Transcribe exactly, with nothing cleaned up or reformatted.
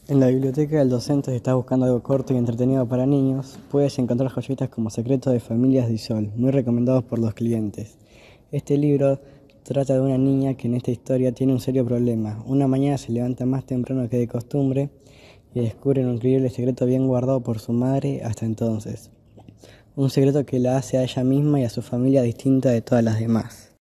En la biblioteca del docente, si estás buscando algo corto y entretenido para niños, puedes encontrar joyitas como Secretos de Familias de Isol, muy recomendados por los clientes. Este libro trata de una niña que en esta historia tiene un serio problema. Una mañana se levanta más temprano que de costumbre y descubre un increíble secreto bien guardado por su madre hasta entonces. Un secreto que la hace a ella misma y a su familia distinta de todas las demás.